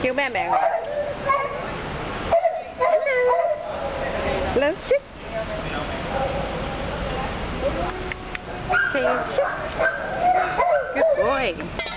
Kêu ba mẹ gọi. Hello. Let's sit. Say sit. Good boy.